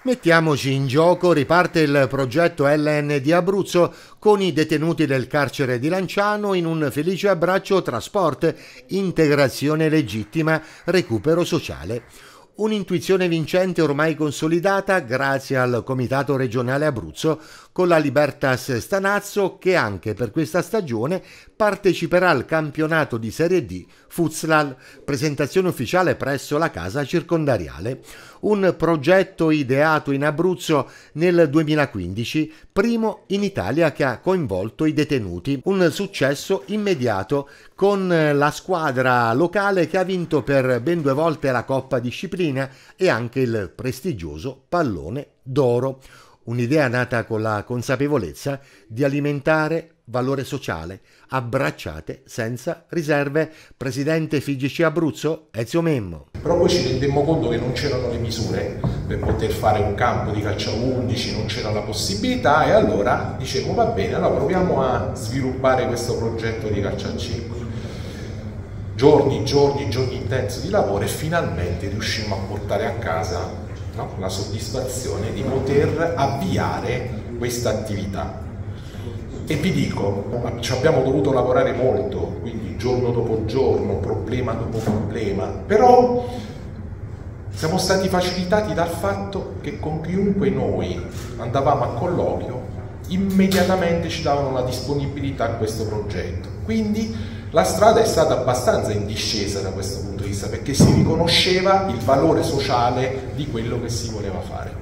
Mettiamoci in gioco, riparte il progetto LN di Abruzzo con i detenuti del carcere di Lanciano in un felice abbraccio tra sport, integrazione legittima, recupero sociale. Un'intuizione vincente ormai consolidata grazie al Comitato regionale Abruzzo con la Libertas Stanazzo che anche per questa stagione parteciperà al campionato di Serie D Futsal, presentazione ufficiale presso la casa circondariale. Un progetto ideato in Abruzzo nel 2015, primo in Italia che ha coinvolto i detenuti. Un successo immediato con la squadra locale che ha vinto per ben 2 volte la Coppa Disciplina e anche il prestigioso Pallone d'Oro. Un'idea nata con la consapevolezza di alimentare valore sociale, abbracciate senza riserve. Presidente FIGC Abruzzo, Ezio Memmo. Però poi ci rendemmo conto che non c'erano le misure per poter fare un campo di calcio a 11, non c'era la possibilità, e allora dicevo va bene, allora proviamo a sviluppare questo progetto di calcio a 5. Giorni intensi di lavoro, e finalmente riuscimmo a portare a casa, no, la soddisfazione di poter avviare questa attività. E vi dico, ci abbiamo dovuto lavorare molto, quindi giorno dopo giorno, problema dopo problema, però siamo stati facilitati dal fatto che con chiunque noi andavamo a colloquio immediatamente ci davano la disponibilità a questo progetto. Quindi la strada è stata abbastanza in discesa da questo punto di vista, perché si riconosceva il valore sociale di quello che si voleva fare.